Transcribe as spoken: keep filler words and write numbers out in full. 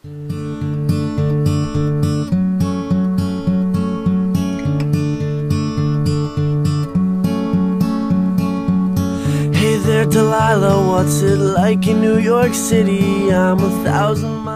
Hey there, Delilah, what's it like in New York City? I'm a thousand miles